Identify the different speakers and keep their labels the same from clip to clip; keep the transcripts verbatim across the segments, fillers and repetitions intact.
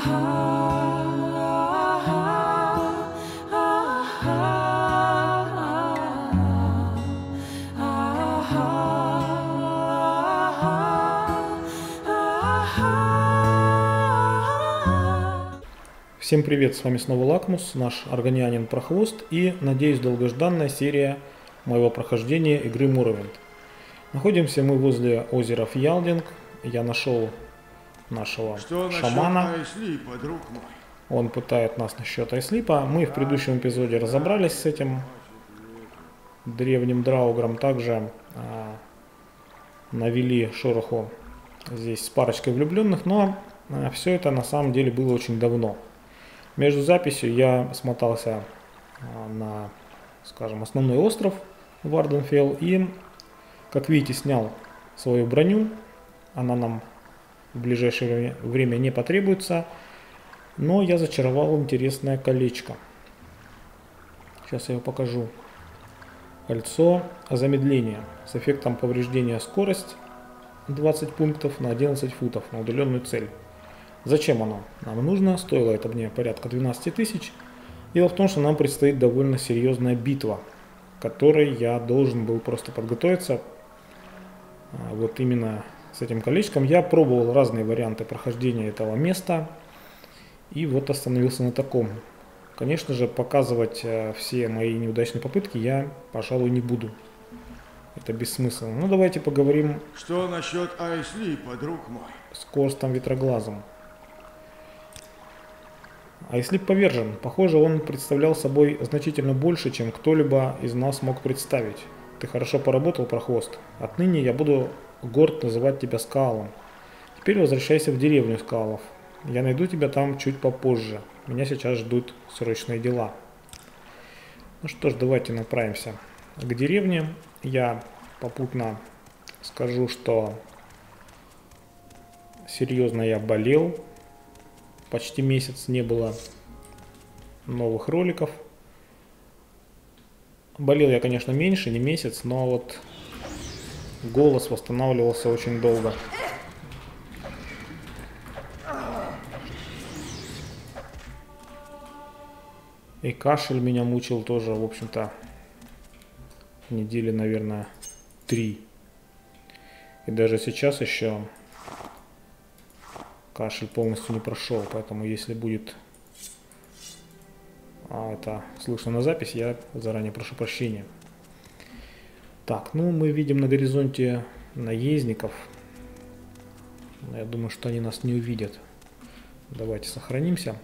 Speaker 1: Всем привет, с вами снова Лакмус, наш органианин Прохвост и, надеюсь, долгожданная серия моего прохождения игры Morrowind. Находимся мы возле озера Фьялдинг. Я нашел нашего
Speaker 2: Что
Speaker 1: шамана.
Speaker 2: Айслипа, друг мой?
Speaker 1: Он пытает нас насчет Айслипа. Мы в предыдущем эпизоде разобрались с этим древним драугром. Также а, навели шороху здесь с парочкой влюбленных, но а, все это на самом деле было очень давно. Между записью я смотался на, скажем, основной остров Варденфелл и, как видите, снял свою броню. Она нам в ближайшее время не потребуется, но я зачаровал интересное колечко. Сейчас я его покажу. Кольцо замедления с эффектом повреждения скорость двадцать пунктов на одиннадцать футов на удаленную цель. Зачем оно нам нужно? Стоило это мне порядка двенадцати тысяч. Дело в том, что нам предстоит довольно серьезная битва, к которой я должен был просто подготовиться. Вот именно с этим колечком. Я пробовал разные варианты прохождения этого места. И вот остановился на таком. Конечно же, показывать все мои неудачные попытки я, пожалуй, не буду. Это бессмысленно. Ну, давайте поговорим.
Speaker 2: Что насчет Айслипа, друг мой?
Speaker 1: С Корстом Ветроглазом. Айслип повержен. Похоже, он представлял собой значительно больше, чем кто-либо из нас мог представить. Ты хорошо поработал, Прохвост. Отныне я буду горд называть тебя Скаалом. Теперь возвращайся в деревню Скаалов. Я найду тебя там чуть попозже. Меня сейчас ждут срочные дела. Ну что ж, давайте направимся к деревне. Я попутно скажу, что серьезно я болел. Почти месяц не было новых роликов. Болел я, конечно, меньше, не месяц, но вот голос восстанавливался очень долго. И кашель меня мучил тоже, в общем-то, недели, наверное, три. И даже сейчас еще кашель полностью не прошел, поэтому если будет а, это слышно на запись, я заранее прошу прощения. Так, ну мы видим на горизонте наездников. Я думаю, что они нас не увидят. Давайте сохранимся.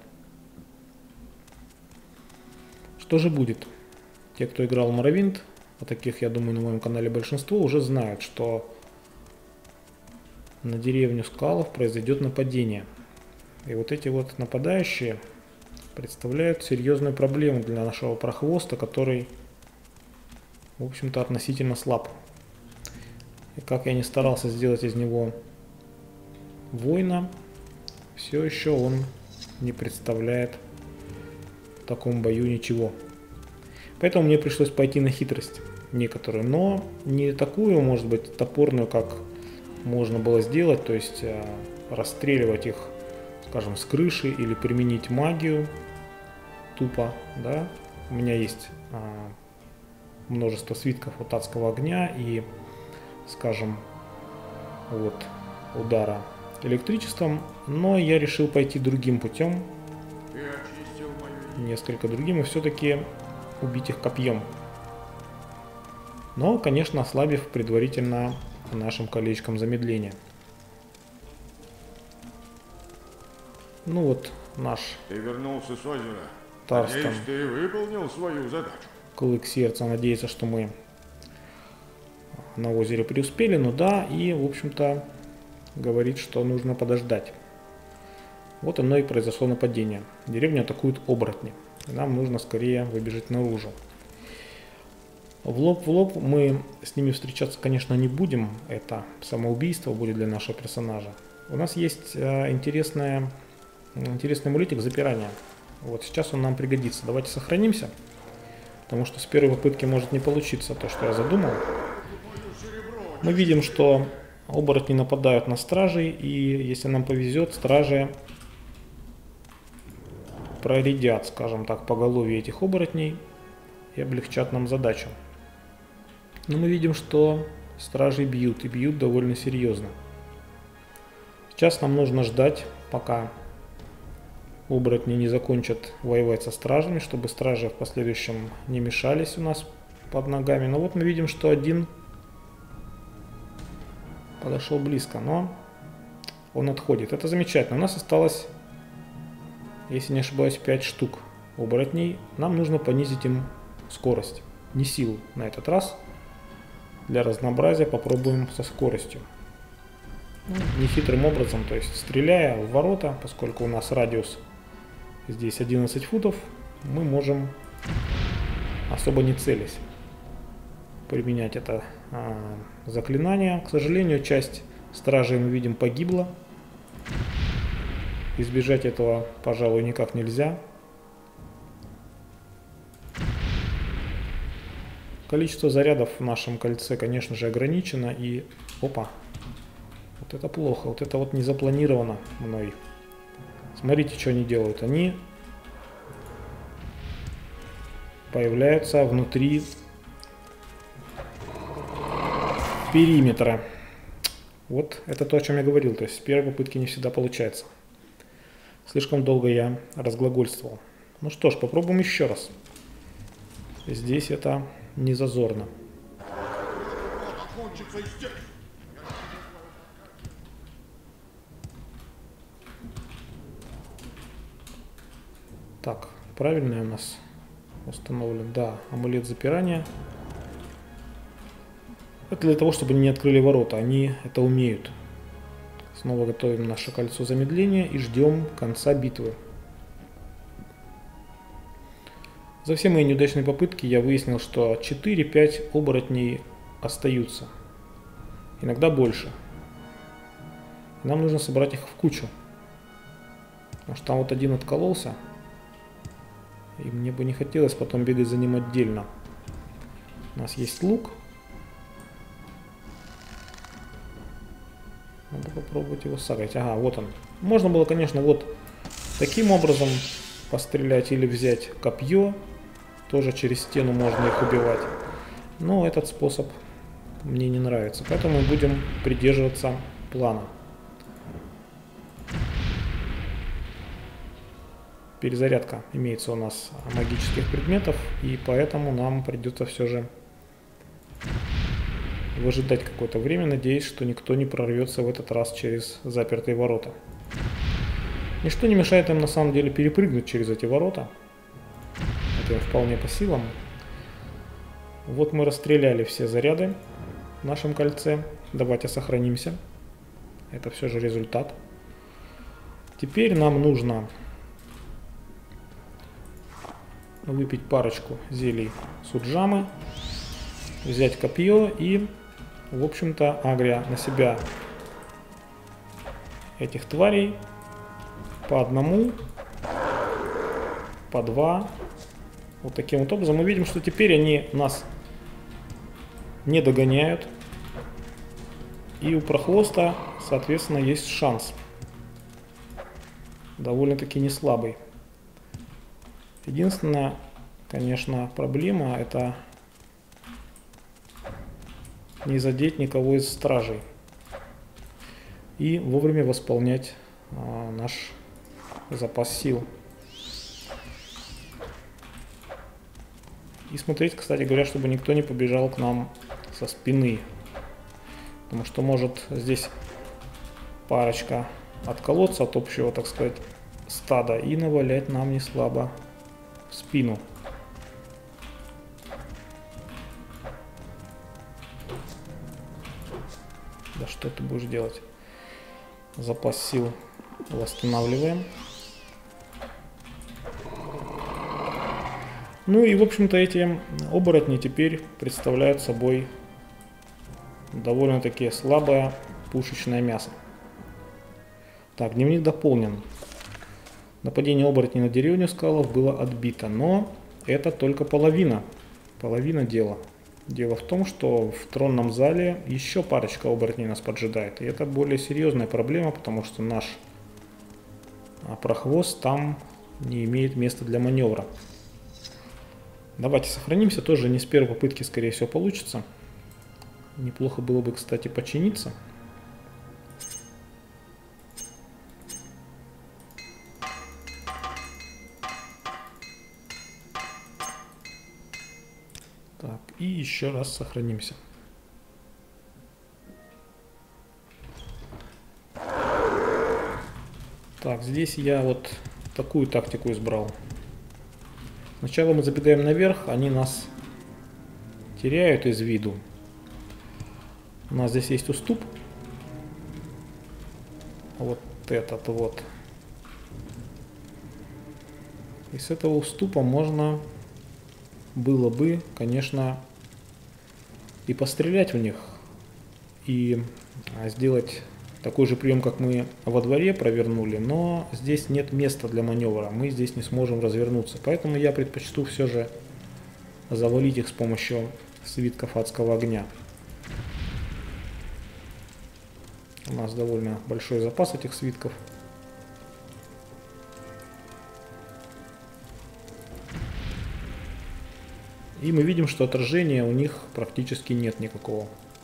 Speaker 1: Что же будет? Те, кто играл в Morrowind, а таких, я думаю, на моем канале большинство, уже знают, что на деревню Скаалов произойдет нападение. И вот эти вот нападающие представляют серьезную проблему для нашего Прохвоста, который, в общем-то, относительно слаб. И как я не старался сделать из него воина, все еще он не представляет в таком бою ничего. Поэтому мне пришлось пойти на хитрость некоторую, но не такую, может быть, топорную, как можно было сделать, то есть э, расстреливать их, скажем, с крыши или применить магию тупо, да. У меня есть э, множество свитков от адского огня и, скажем, вот удара электричеством, но я решил пойти другим путем, несколько другим, и все-таки убить их копьем. Но, конечно, ослабив предварительно нашим колечком замедления. Ну вот наш
Speaker 2: Ты вернулся с озера.
Speaker 1: Тарстон.
Speaker 2: Надеюсь, ты выполнил свою задачу.
Speaker 1: Клык сердца надеется, что мы на озере преуспели, ну да, и в общем-то говорит, что нужно подождать. Вот оно и произошло нападение. Деревню атакуют оборотни. Нам нужно скорее выбежать наружу. В лоб в лоб мы с ними встречаться, конечно, не будем. Это самоубийство будет для нашего персонажа. У нас есть э, интересная, интересный амулетик запирания. Вот сейчас он нам пригодится. Давайте сохранимся, потому что с первой попытки может не получиться то, что я задумал. Мы видим, что оборотни нападают на стражей, и если нам повезет, стражи проредят, скажем так, поголовье этих оборотней и облегчат нам задачу. Но мы видим, что стражи бьют, и бьют довольно серьезно. Сейчас нам нужно ждать, пока оборотни не закончат воевать со стражами, чтобы стражи в последующем не мешались у нас под ногами. Но вот мы видим, что один подошел близко, но он отходит. Это замечательно. У нас осталось, если не ошибаюсь, пять штук оборотней. Нам нужно понизить им скорость. Не силу на этот раз. Для разнообразия попробуем со скоростью. Ну, нехитрым образом, то есть стреляя в ворота, поскольку у нас радиус здесь одиннадцать футов, мы можем, особо не целясь, применять это а, заклинание. К сожалению, часть стражей, мы видим, погибла. Избежать этого, пожалуй, никак нельзя. Количество зарядов в нашем кольце, конечно же, ограничено. И, опа, вот это плохо, вот это вот не запланировано мной. Смотрите, что они делают. Они появляются внутри периметра. Вот это то, о чем я говорил. То есть с первой попытки не всегда получается. Слишком долго я разглагольствовал. Ну что ж, попробуем еще раз. Здесь это не зазорно. Так, правильно у нас установлен? Да, амулет запирания. Это для того, чтобы они не открыли ворота. Они это умеют. Снова готовим наше кольцо замедления и ждем конца битвы. За все мои неудачные попытки я выяснил, что четыре-пять оборотней остаются. Иногда больше. Нам нужно собрать их в кучу. Потому что там вот один откололся. И мне бы не хотелось потом бегать за ним отдельно. У нас есть лук. Надо попробовать его сагать. Ага, вот он. Можно было, конечно, вот таким образом пострелять или взять копье. Тоже через стену можно их убивать. Но этот способ мне не нравится. Поэтому мы будем придерживаться плана. Перезарядка имеется у нас магических предметов. И поэтому нам придется все же выжидать какое-то время. Надеюсь, что никто не прорвется в этот раз через запертые ворота. Ничто не мешает им на самом деле перепрыгнуть через эти ворота. Это им вполне по силам. Вот мы расстреляли все заряды в нашем кольце. Давайте сохранимся. Это все же результат. Теперь нам нужно выпить парочку зелий суджамы, взять копье и, в общем-то, агря на себя этих тварей по одному, по два. Вот таким вот образом мы видим, что теперь они нас не догоняют. И у прохвоста, соответственно, есть шанс. Довольно-таки не слабый. Единственная, конечно, проблема — это не задеть никого из стражей. И вовремя восполнять а, наш запас сил. И смотреть, кстати говоря, чтобы никто не побежал к нам со спины. Потому что может здесь парочка отколоться от общего, так сказать, стада и навалять нам не слабо в спину. Да что ты будешь делать? Запас сил восстанавливаем. Ну и, в общем-то, эти оборотни теперь представляют собой довольно-таки слабое пушечное мясо. Так, дневник дополнен. Нападение оборотней на деревню скалов было отбито, но это только половина. Половина дела. Дело в том, что в тронном зале еще парочка оборотней нас поджидает. И это более серьезная проблема, потому что наш прохвост там не имеет места для маневра. Давайте сохранимся, тоже не с первой попытки, скорее всего, получится. Неплохо было бы, кстати, починиться. Так, и еще раз сохранимся. Так, здесь я вот такую тактику избрал. Сначала мы забегаем наверх, они нас теряют из виду. У нас здесь есть уступ. Вот этот вот. И с этого уступа можно было бы, конечно, и пострелять в них. И сделать такой же прием, как мы во дворе провернули. Но здесь нет места для маневра. Мы здесь не сможем развернуться. Поэтому я предпочту все же завалить их с помощью свитков адского огня. У нас довольно большой запас этих свитков. И мы видим, что отражения у них практически нет никакого.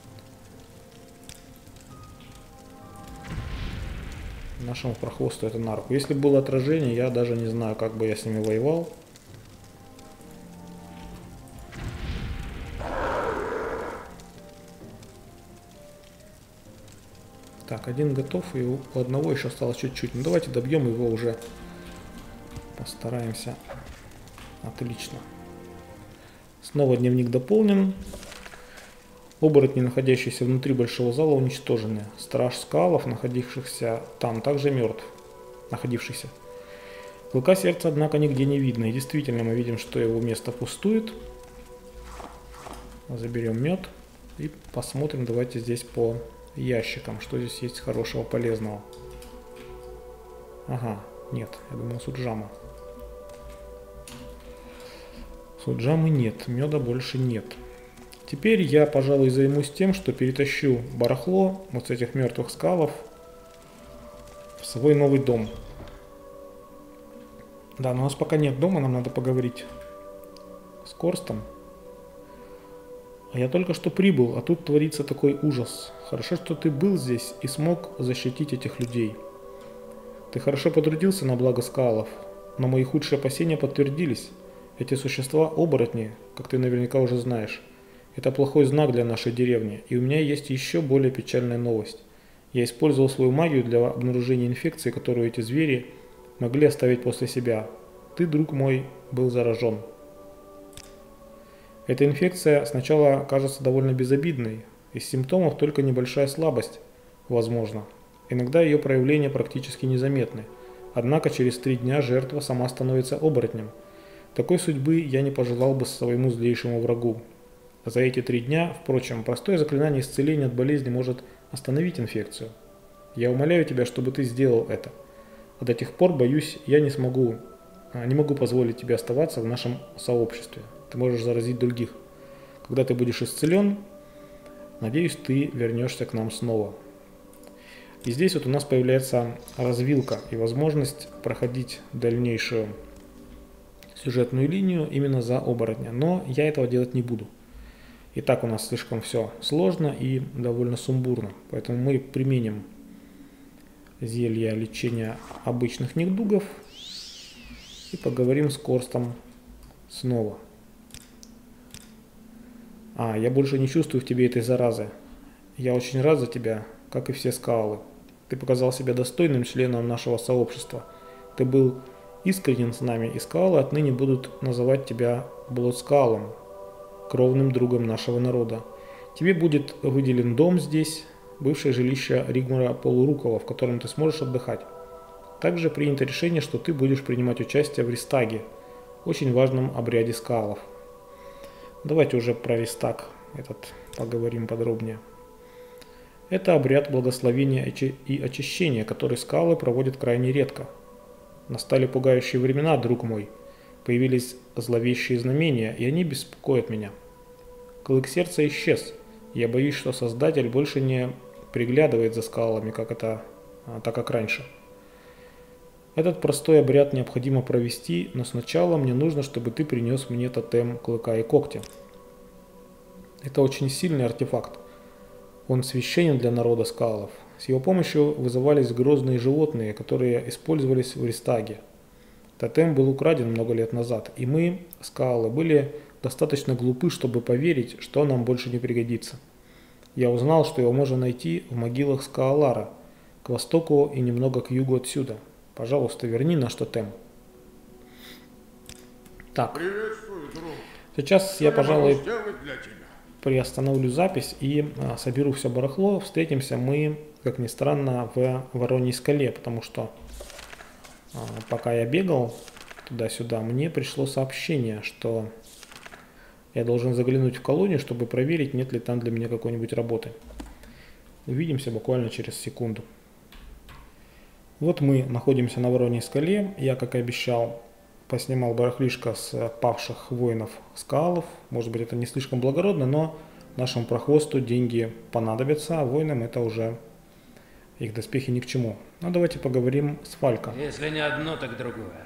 Speaker 1: Нашему прохвосту это на руку. Если было отражение, я даже не знаю, как бы я с ними воевал. Так, один готов, и у одного еще осталось чуть-чуть. Ну давайте добьем его уже. Постараемся. Отлично. Снова дневник дополнен. Оборотни, находящиеся внутри большого зала, уничтожены. Страж скалов, находившихся там, также мертв. Находившийся. Клыка сердца, однако, нигде не видно. И действительно мы видим, что его место пустует. Заберем мед. И посмотрим, давайте здесь по ящикам, что здесь есть хорошего, полезного. Ага, нет, я думал суджама. Суджамы нет, меда больше нет. Теперь я, пожалуй, займусь тем, что перетащу барахло вот с этих мертвых скалов в свой новый дом. Да, но у нас пока нет дома, нам надо поговорить с Корстом. А я только что прибыл, а тут творится такой ужас. Хорошо, что ты был здесь и смог защитить этих людей. Ты хорошо потрудился на благо скалов, но мои худшие опасения подтвердились. Эти существа оборотни, как ты наверняка уже знаешь. Это плохой знак для нашей деревни, и у меня есть еще более печальная новость. Я использовал свою магию для обнаружения инфекции, которую эти звери могли оставить после себя. Ты, друг мой, был заражен. Эта инфекция сначала кажется довольно безобидной. Из симптомов только небольшая слабость, возможно. Иногда ее проявления практически незаметны. Однако через три дня жертва сама становится оборотнем. Такой судьбы я не пожелал бы своему злейшему врагу. За эти три дня, впрочем, простое заклинание исцеления от болезни может остановить инфекцию. Я умоляю тебя, чтобы ты сделал это. А до тех пор, боюсь, я не смогу, не могу позволить тебе оставаться в нашем сообществе. Ты можешь заразить других. Когда ты будешь исцелен, надеюсь, ты вернешься к нам снова. И здесь вот у нас появляется развилка и возможность проходить дальнейшую сюжетную линию именно за оборотня. Но я этого делать не буду. И так у нас слишком все сложно и довольно сумбурно. Поэтому мы применим зелье лечения обычных недугов и поговорим с Корстом снова. А, я больше не чувствую в тебе этой заразы. Я очень рад за тебя, как и все скалы. Ты показал себя достойным членом нашего сообщества. Ты был искренен с нами, и скалы отныне будут называть тебя Блодскалом, кровным другом нашего народа. Тебе будет выделен дом здесь, бывшее жилище Ригмара Полурукова, в котором ты сможешь отдыхать. Также принято решение, что ты будешь принимать участие в Ристаге, очень важном обряде скалов. Давайте уже про Ристаг этот поговорим подробнее. Это обряд благословения и очищения, который скалы проводят крайне редко. Настали пугающие времена, друг мой. Появились зловещие знамения, и они беспокоят меня. Клык сердца исчез. Я боюсь, что Создатель больше не приглядывает за скалами, как это, так как раньше. Этот простой обряд необходимо провести, но сначала мне нужно, чтобы ты принес мне тотем клыка и когтя. Это очень сильный артефакт. Он священен для народа скалов. С его помощью вызывались грозные животные, которые использовались в Ристаге. Тотем был украден много лет назад, и мы, скалы, были достаточно глупы, чтобы поверить, что он нам больше не пригодится. Я узнал, что его можно найти в могилах Скаалара, к востоку и немного к югу отсюда. Пожалуйста, верни наш тотем. Так.
Speaker 2: Приветствую, друг.
Speaker 1: Сейчас
Speaker 2: Что
Speaker 1: я,
Speaker 2: я
Speaker 1: пожалуй,
Speaker 2: могу сделать для тебя?
Speaker 1: приостановлю запись и а, соберу все барахло. Встретимся мы, как ни странно, в Вороньей скале, потому что а, пока я бегал туда-сюда, мне пришло сообщение, что я должен заглянуть в колонию, чтобы проверить, нет ли там для меня какой-нибудь работы. Увидимся буквально через секунду. Вот мы находимся на Вороньей скале. Я, как и обещал, поснимал барахлишко с павших воинов скалов. Может быть, это не слишком благородно, но нашему прохвосту деньги понадобятся, а воинам это уже их доспехи ни к чему. Ну, давайте поговорим с Фалько.
Speaker 3: Если не одно, так другое.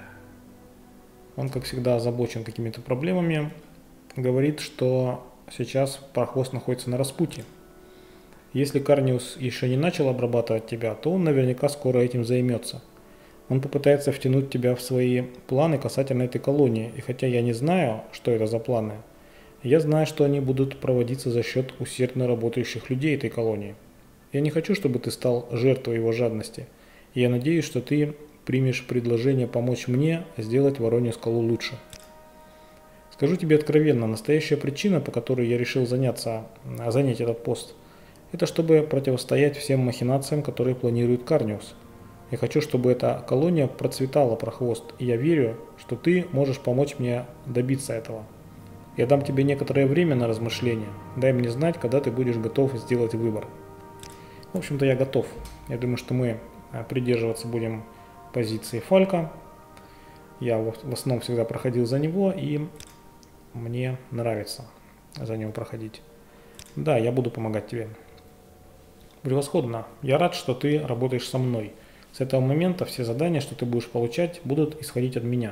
Speaker 1: Он, как всегда, озабочен какими-то проблемами. Говорит, что сейчас прохвост находится на распутье. Если Карниус еще не начал обрабатывать тебя, то он наверняка скоро этим займется. Он попытается втянуть тебя в свои планы касательно этой колонии, и хотя я не знаю, что это за планы, я знаю, что они будут проводиться за счет усердно работающих людей этой колонии. Я не хочу, чтобы ты стал жертвой его жадности, и я надеюсь, что ты примешь предложение помочь мне сделать Воронью скалу лучше. Скажу тебе откровенно, настоящая причина, по которой я решил заняться, занять этот пост, это чтобы противостоять всем махинациям, которые планирует Карниус. Я хочу, чтобы эта колония процветала, прохвост, и я верю, что ты можешь помочь мне добиться этого. Я дам тебе некоторое время на размышление. Дай мне знать, когда ты будешь готов сделать выбор. В общем-то, я готов. Я думаю, что мы придерживаться будем позиции Фалько. Я в основном всегда проходил за него, и мне нравится за него проходить. Да, я буду помогать тебе. Превосходно. Я рад, что ты работаешь со мной. С этого момента все задания, что ты будешь получать, будут исходить от меня.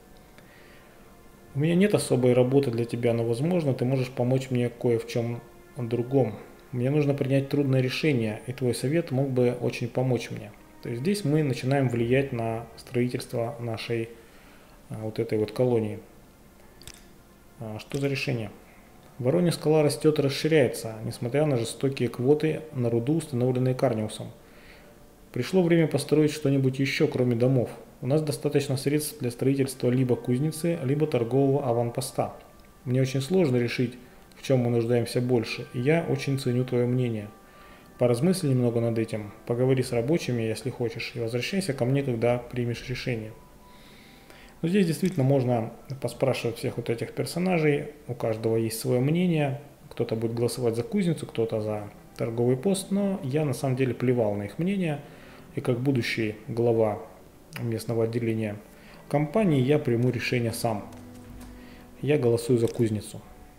Speaker 1: У меня нет особой работы для тебя, но, возможно, ты можешь помочь мне кое в чем другом. Мне нужно принять трудное решение, и твой совет мог бы очень помочь мне. То есть здесь мы начинаем влиять на строительство нашей вот этой вот колонии. Что за решение? Воронья скала растет и расширяется, несмотря на жестокие квоты на руду, установленные Карниусом. Пришло время построить что-нибудь еще, кроме домов. У нас достаточно средств для строительства либо кузницы, либо торгового аванпоста. Мне очень сложно решить, в чем мы нуждаемся больше, и я очень ценю твое мнение. Поразмысли немного над этим, поговори с рабочими, если хочешь, и возвращайся ко мне, когда примешь решение. Но здесь действительно можно поспрашивать всех вот этих персонажей, у каждого есть свое мнение, кто-то будет голосовать за кузницу, кто-то за торговый пост, но я на самом деле плевал на их мнение, и как будущий глава местного отделения компании я приму решение сам. Я голосую за кузницу.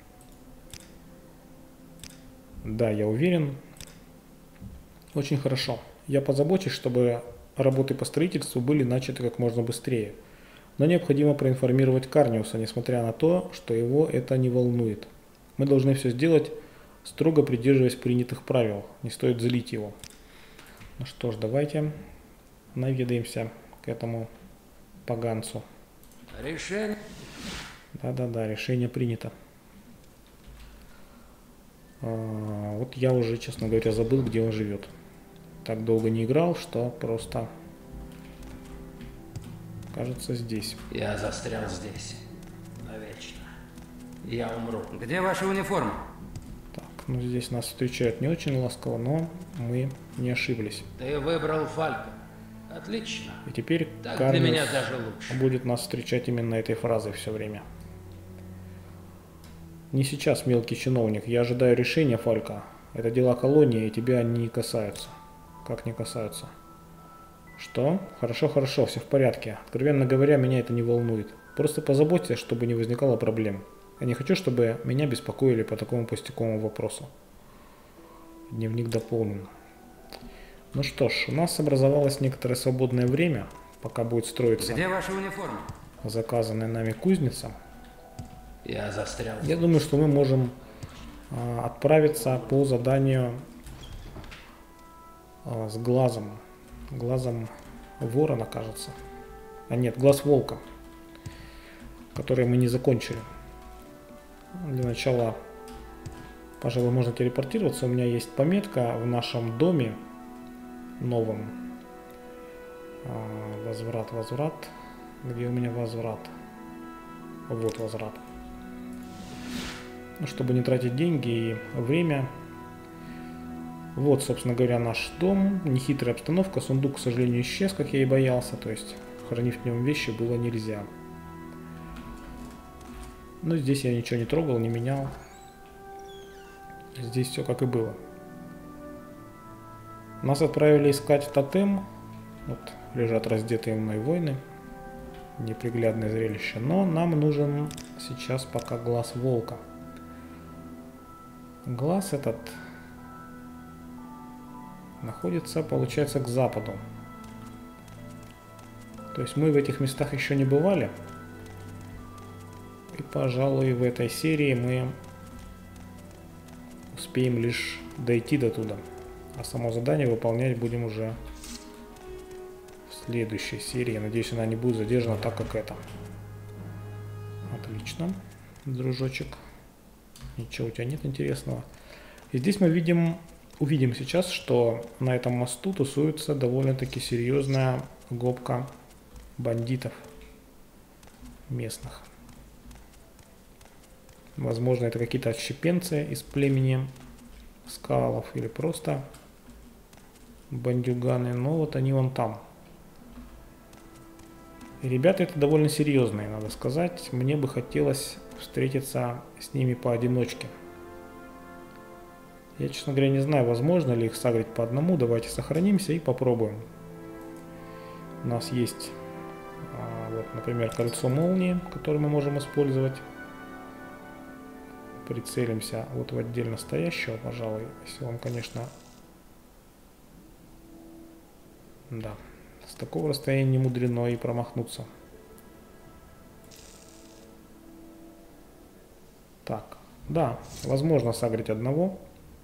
Speaker 1: Да, я уверен. Очень хорошо. Я позабочусь, чтобы работы по строительству были начаты как можно быстрее. Но необходимо проинформировать Карниуса, несмотря на то, что его это не волнует. Мы должны все сделать, строго придерживаясь принятых правил. Не стоит злить его. Ну что ж, давайте наведаемся к этому поганцу.
Speaker 3: Решение.
Speaker 1: Да-да-да, решение принято. А, вот я уже, честно говоря, забыл, где он живет. Так долго не играл, что просто... Кажется, здесь.
Speaker 3: Я застрял здесь. Навечно. Я умру.
Speaker 4: Где ваша униформа?
Speaker 1: Так, ну здесь нас встречают не очень ласково, но мы не ошиблись.
Speaker 3: Ты выбрал Фалько. Отлично.
Speaker 1: И теперь
Speaker 3: Так
Speaker 1: Карниус
Speaker 3: для меня даже лучше.
Speaker 1: будет нас встречать именно этой фразой все время. Не сейчас, мелкий чиновник. Я ожидаю решения, Фалько. Это дела колонии, и тебя они не касаются. Как не касаются? Что? Хорошо, хорошо, все в порядке. Откровенно говоря, меня это не волнует. Просто позаботься, чтобы не возникало проблем. Я не хочу, чтобы меня беспокоили по такому пустяковому вопросу. Дневник дополнен. Ну что ж, у нас образовалось некоторое свободное время. пока будет строиться
Speaker 3: Где ваша униформа?
Speaker 1: заказанная нами кузница,
Speaker 3: Я застрял.
Speaker 1: я думаю, что мы можем а, отправиться по заданию а, с глазом. Глазом ворона, кажется. А нет, глаз волка, который мы не закончили. Для начала, пожалуй, можно телепортироваться. У меня есть пометка в нашем доме новом. А, возврат, возврат. Где у меня возврат? Вот возврат. Ну, чтобы не тратить деньги и время. Вот, собственно говоря, наш дом. Нехитрая обстановка. Сундук, к сожалению, исчез, как я и боялся. То есть, хранить в нем вещи было нельзя. Но здесь я ничего не трогал, не менял. Здесь все как и было. Нас отправили искать тотем. Вот лежат раздетые мной воины. Неприглядное зрелище. Но нам нужен сейчас пока глаз волка. Глаз этот находится, получается, к западу. То есть мы в этих местах еще не бывали. И, пожалуй, в этой серии мы успеем лишь дойти до туда. А само задание выполнять будем уже в следующей серии. Я надеюсь, она не будет задержана так, как это. Отлично, дружочек. Ничего у тебя нет интересного. И здесь мы видим, увидим сейчас, что на этом мосту тусуется довольно-таки серьезная гопка бандитов местных. Возможно, это какие-то отщепенцы из племени скалов или просто бандюганы, но вот они вон там. И ребята это довольно серьезные, надо сказать. Мне бы хотелось встретиться с ними поодиночке. Я, честно говоря, не знаю, возможно ли их сагрить по одному. Давайте сохранимся и попробуем. У нас есть, вот, например, кольцо молнии, которое мы можем использовать. Прицелимся вот в отдельно стоящего, пожалуй, если он, конечно, да, с такого расстояния не мудрено и промахнуться. Так, да, возможно сагрить одного.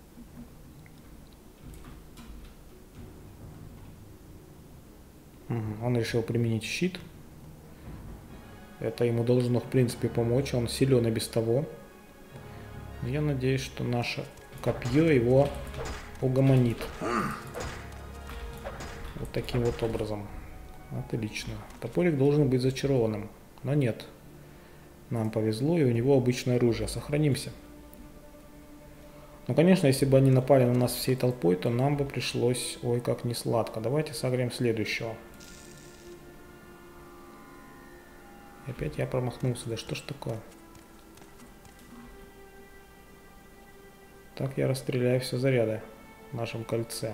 Speaker 1: Угу, он решил применить щит. Это ему должно, в принципе, помочь, он силен и без того. Я надеюсь, что наше копье его угомонит. Вот таким вот образом. Отлично. Топорик должен быть зачарованным. Но нет. Нам повезло, и у него обычное оружие. Сохранимся. Ну, конечно, если бы они напали на нас всей толпой, то нам бы пришлось, ой, как не сладко. Давайте согреем следующего. И опять я промахнулся. Да что ж такое? Так я расстреляю все заряды в нашем кольце.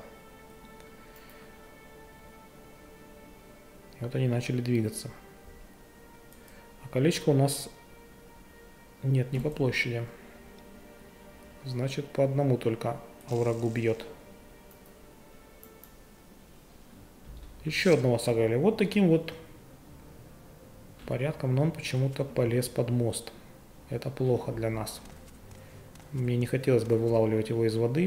Speaker 1: И вот они начали двигаться. А колечко у нас нет, не по площади. Значит, по одному только врагу бьет. Еще одного согрели. Вот таким вот порядком, но он почему-то полез под мост. Это плохо для нас. Мне не хотелось бы вылавливать его из воды.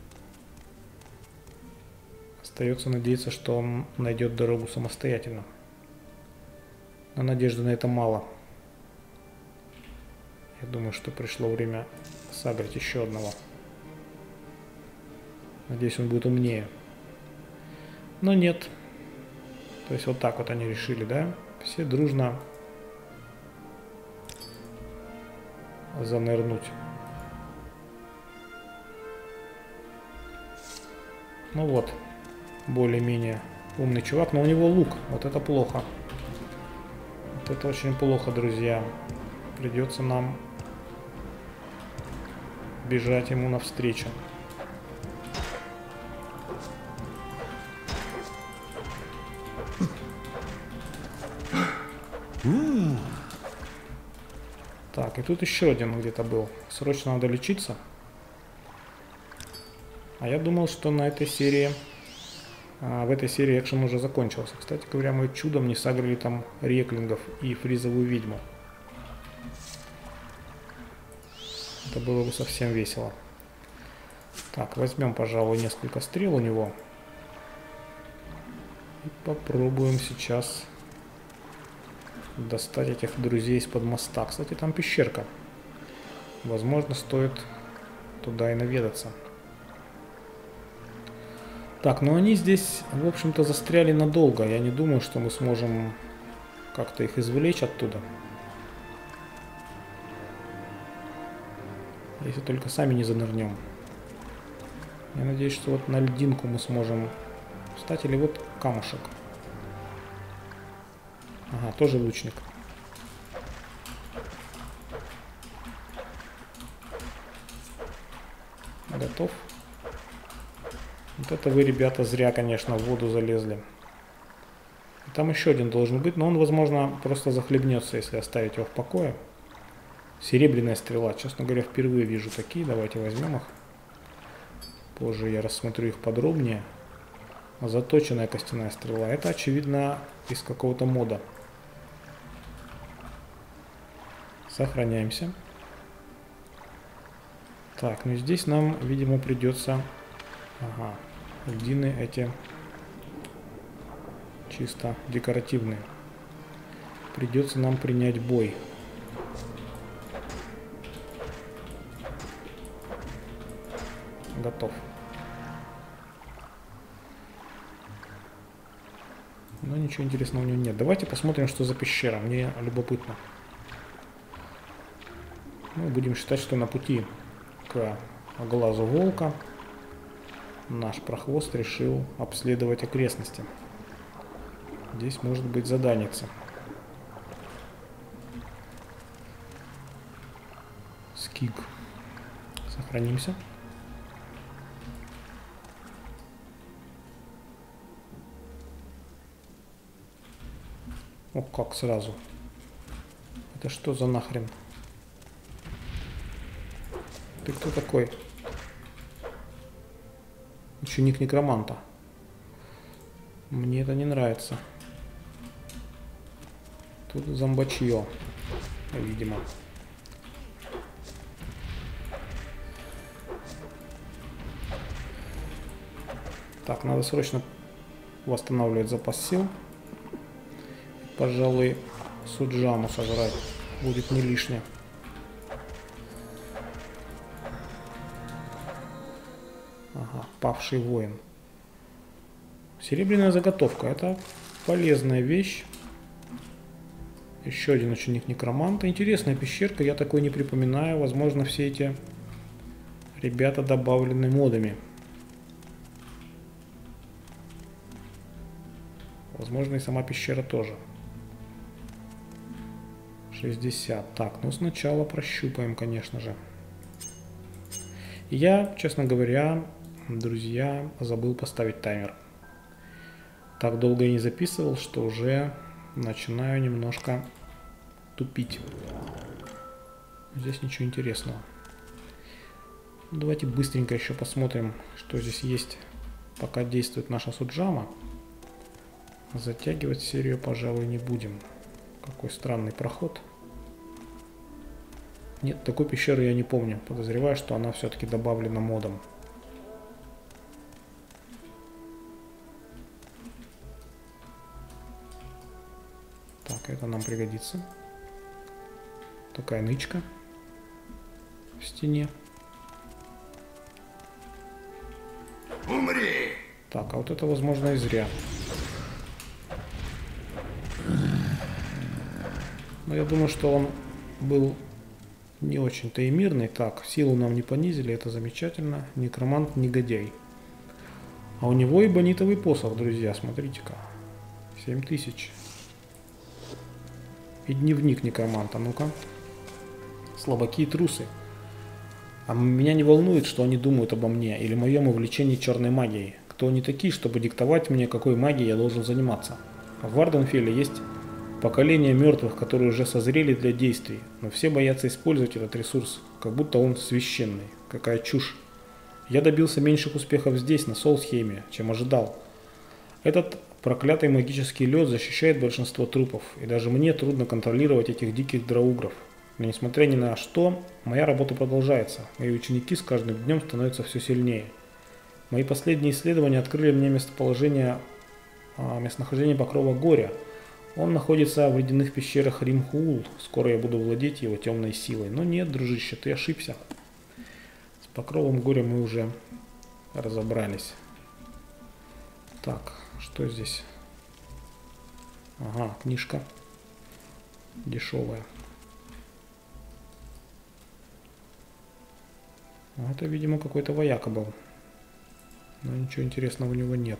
Speaker 1: Остается надеяться, что он найдет дорогу самостоятельно. Но надежды на это мало. Я думаю, что пришло время сагрить еще одного. Надеюсь, он будет умнее. Но нет. То есть вот так вот они решили, да? Все дружно занырнуть. Ну вот, более-менее умный чувак, но у него лук, вот это плохо. Вот это очень плохо, друзья. Придется нам бежать ему навстречу. Так, и тут еще один где-то был. Срочно надо лечиться. А я думал, что на этой серии А в этой серии экшен уже закончился. Кстати говоря, мы чудом не сагрили там реклингов и фризовую ведьму. Это было бы совсем весело. Так, возьмем, пожалуй, несколько стрел у него. И попробуем сейчас достать этих друзей из-под моста. Кстати, там пещерка. Возможно, стоит туда и наведаться. Так, ну они здесь, в общем-то, застряли надолго. Я не думаю, что мы сможем как-то их извлечь оттуда. Если только сами не занырнем. Я надеюсь, что вот на льдинку мы сможем встать. Или вот камушек. Ага, тоже лучник. Готов. Вот это вы, ребята, зря, конечно, в воду залезли. И там еще один должен быть, но он, возможно, просто захлебнется, если оставить его в покое. Серебряная стрела. Честно говоря, впервые вижу такие. Давайте возьмем их. Позже я рассмотрю их подробнее. Заточенная костяная стрела. Это, очевидно, из какого-то мода. Сохраняемся. Так, ну здесь нам, видимо, придется... Ага, льдины эти чисто декоративные. Придется нам принять бой. Готов. Но ничего интересного у него нет. Давайте посмотрим, что за пещера. Мне любопытно. Мы будем считать, что на пути к глазу волка наш прохвост решил обследовать окрестности. Здесь может быть заданица. Скиг. Сохранимся. О, как сразу. Это что за нахрен? Ты кто такой? Ученик некроманта. Мне это не нравится. Тут зомбачье, видимо. Так, надо срочно восстанавливать запас сил. Пожалуй, суджаму сожрать будет не лишнее. Ага, павший воин. Серебряная заготовка. Это полезная вещь. Еще один ученик некроманта. Интересная пещерка. Я такой не припоминаю. Возможно, все эти ребята добавлены модами. Возможно, и сама пещера тоже. шестьдесят. Так, ну сначала прощупаем, конечно же. Я, честно говоря, друзья, забыл поставить таймер. Так долго я не записывал, что уже начинаю немножко тупить. Здесь ничего интересного. Давайте быстренько еще посмотрим, что здесь есть, пока действует наша суджама. Затягивать серию, пожалуй, не будем. Какой странный проход. Нет, такой пещеры я не помню. Подозреваю, что она все-таки добавлена модом. Так, это нам пригодится. Такая нычка в стене.
Speaker 2: Умри!
Speaker 1: Так, а вот это, возможно, и зря. Но я думаю, что он был не очень-то и мирный. Так, силу нам не понизили, это замечательно. Некромант негодяй. А у него и бонитовый посох, друзья, смотрите-ка. семь тысяч. И дневник некроманта, ну-ка. Слабаки и трусы. А меня не волнует, что они думают обо мне или моем увлечении черной магией. Кто они такие, чтобы диктовать мне, какой магией я должен заниматься? В Варденфелле есть поколение мертвых, которые уже созрели для действий, но все боятся использовать этот ресурс, как будто он священный. Какая чушь. Я добился меньших успехов здесь, на Солсхейме, чем ожидал. Этот проклятый магический лед защищает большинство трупов, и даже мне трудно контролировать этих диких драугров. Но несмотря ни на что, моя работа продолжается. Мои ученики с каждым днем становятся все сильнее. Мои последние исследования открыли мне местоположение, местонахождение покрова горя. Он находится в ледяных пещерах Римхуул. Скоро я буду владеть его темной силой. Но нет, дружище, ты ошибся. С покровом горя мы уже разобрались. Так, что здесь? Ага, книжка. Дешевая. Это, видимо, какой-то вояка был. Но ничего интересного у него нет.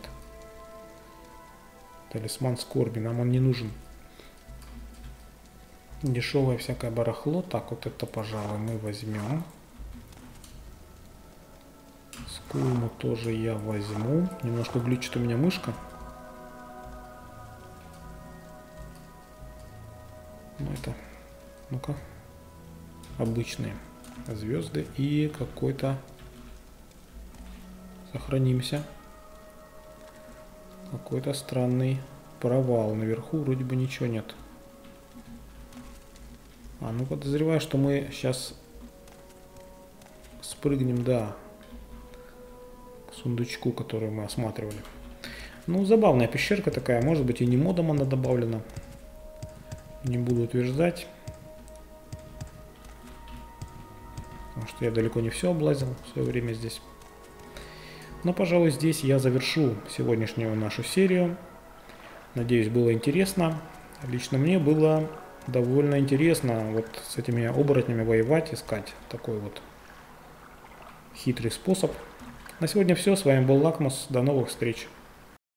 Speaker 1: Талисман скорби, нам он не нужен. Дешевое всякое барахло. Так, вот это, пожалуй, мы возьмем. Скулму тоже я возьму. Немножко глючит у меня мышка. Ну это, ну-ка, обычные звезды и какой-то, сохранимся, какой-то странный провал. Наверху вроде бы ничего нет. А, ну подозреваю, что мы сейчас спрыгнем, да, к сундучку, который мы осматривали. Ну, забавная пещерка такая, может быть и не модом она добавлена. Не буду утверждать. Потому что я далеко не все облазил в свое время здесь. Но, пожалуй, здесь я завершу сегодняшнюю нашу серию. Надеюсь, было интересно. Лично мне было довольно интересно вот с этими оборотнями воевать, искать такой вот хитрый способ. На сегодня все. С вами был Лакмус. До новых встреч.